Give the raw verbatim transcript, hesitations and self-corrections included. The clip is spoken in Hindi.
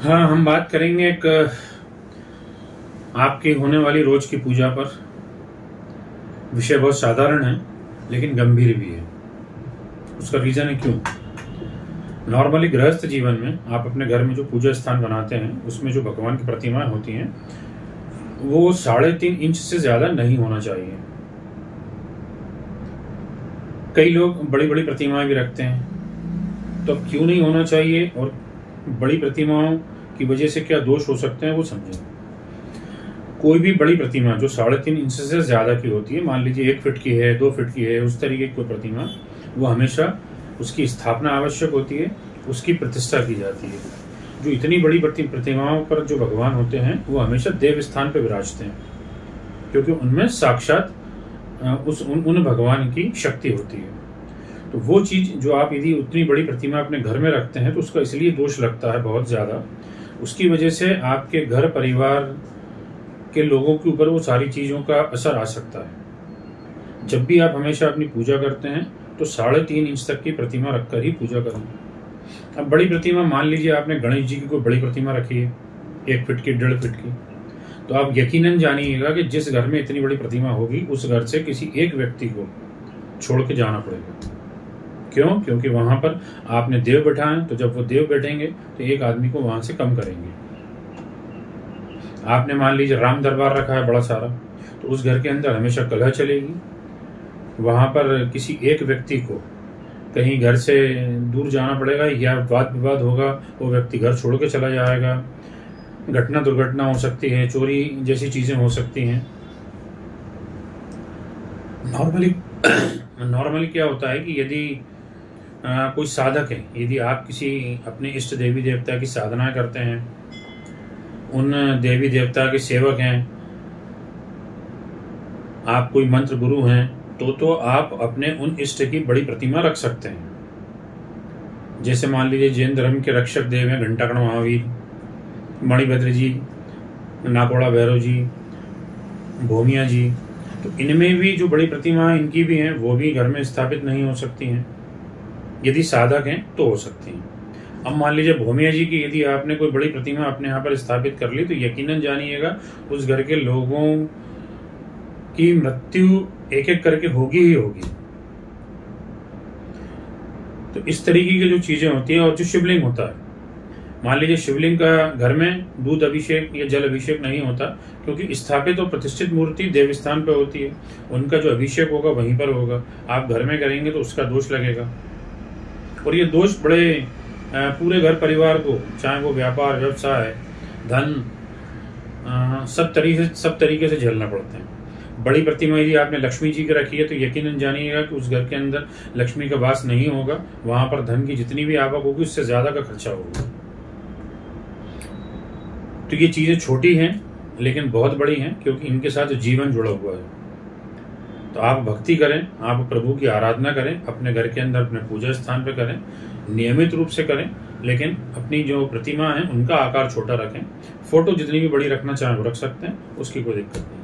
हाँ, हम बात करेंगे एक आपकी होने वाली रोज की पूजा पर। विषय बहुत साधारण है लेकिन गंभीर भी है। उसका रीजन है क्यों। नॉर्मली गृहस्थ जीवन में आप अपने घर में जो पूजा स्थान बनाते हैं उसमें जो भगवान की प्रतिमाएं होती हैं वो साढ़े तीन इंच से ज्यादा नहीं होना चाहिए। कई लोग बड़ी बड़ी प्रतिमाएं भी रखते हैं, तो अब क्यों नहीं होना चाहिए और बड़ी प्रतिमाओं की वजह से क्या दोष हो सकते हैं वो समझें। कोई भी बड़ी प्रतिमा जो साढ़े तीन इंच से ज्यादा की होती है, मान लीजिए एक फीट की है, दो फीट की है, उस तरीके की कोई प्रतिमा, वो हमेशा उसकी स्थापना आवश्यक होती है, उसकी प्रतिष्ठा की जाती है। जो इतनी बड़ी प्रतिमाओं पर जो भगवान होते हैं वो हमेशा देव स्थान पर विराजते हैं, क्योंकि उनमें साक्षात उस उन, उन भगवान की शक्ति होती है। तो वो चीज जो आप यदि उतनी बड़ी प्रतिमा अपने घर में रखते हैं तो उसका इसलिए दोष लगता है बहुत ज्यादा। उसकी वजह से आपके घर परिवार के लोगों के ऊपर वो सारी चीजों का असर आ सकता है। जब भी आप हमेशा अपनी पूजा करते हैं तो साढ़े तीन इंच तक की प्रतिमा रखकर ही पूजा करें। अब बड़ी प्रतिमा, मान लीजिए आपने गणेश जी की कोई बड़ी प्रतिमा रखी है, एक फीट की, डेढ़ फीट की, तो आप यकीनन जानिएगा कि जिस घर में इतनी बड़ी प्रतिमा होगी उस घर से किसी एक व्यक्ति को छोड़ के जाना पड़ेगा। क्यों? क्योंकि वहां पर आपने देव बैठाए, तो जब वो देव बैठेंगे तो एक आदमी को वहां से कम करेंगे। आपने मान लीजिए राम दरबार रखा है बड़ा सारा, तो उस घर के अंदर हमेशा कलह चलेगी। वहां पर किसी एक व्यक्ति को कहीं घर से दूर जाना पड़ेगा या वाद विवाद होगा, वो व्यक्ति घर छोड़ के चला जाएगा, घटना दुर्घटना हो सकती है, चोरी जैसी चीजें हो सकती हैं। नॉर्मली नॉर्मली क्या होता है कि यदि आ, कोई साधक है, यदि आप किसी अपने इष्ट देवी देवता की साधना करते हैं, उन देवी देवता के सेवक हैं, आप कोई मंत्र गुरु हैं, तो तो आप अपने उन इष्ट की बड़ी प्रतिमा रख सकते हैं। जैसे मान लीजिए जैन धर्म के रक्षक देव हैं घंटाकर्ण महावीर, मणिभद्र जी, नाकोड़ा भैरव जी, भूमिया जी, तो इनमें भी जो बड़ी प्रतिमा इनकी भी हैं वो भी घर में स्थापित नहीं हो सकती हैं। यदि साधक हैं तो हो सकती हैं। अब मान लीजिए भूमिया जी की यदि आपने कोई बड़ी प्रतिमा अपने यहाँ पर स्थापित कर ली तो यकीनन जानिएगा उस घर के लोगों की मृत्यु एक एक करके होगी ही होगी। तो इस तरीके की जो चीजें होती हैं, और जो शिवलिंग होता है, मान लीजिए शिवलिंग का घर में दूध अभिषेक या जल अभिषेक नहीं होता, क्योंकि स्थापित और प्रतिष्ठित मूर्ति देव स्थान पर होती है, उनका जो अभिषेक होगा वहीं पर होगा। आप घर में करेंगे तो उसका दोष लगेगा, और ये दोष बड़े पूरे घर परिवार को, चाहे वो व्यापार, व्यवसाय, धन, सब तरीके से सब तरीके से झेलना पड़ते हैं। बड़ी प्रतिमा यदि आपने लक्ष्मी जी की रखी है तो यकीनन जानिएगा कि उस घर के अंदर लक्ष्मी का वास नहीं होगा, वहां पर धन की जितनी भी आवक होगी उससे ज्यादा का खर्चा होगा। तो ये चीजें छोटी हैं लेकिन बहुत बड़ी हैं, क्योंकि इनके साथ जीवन जुड़ा हुआ है। तो आप भक्ति करें, आप प्रभु की आराधना करें, अपने घर के अंदर अपने पूजा स्थान पर करें, नियमित रूप से करें, लेकिन अपनी जो प्रतिमा है उनका आकार छोटा रखें। फोटो जितनी भी बड़ी रखना चाहें वो रख सकते हैं, उसकी कोई दिक्कत नहीं।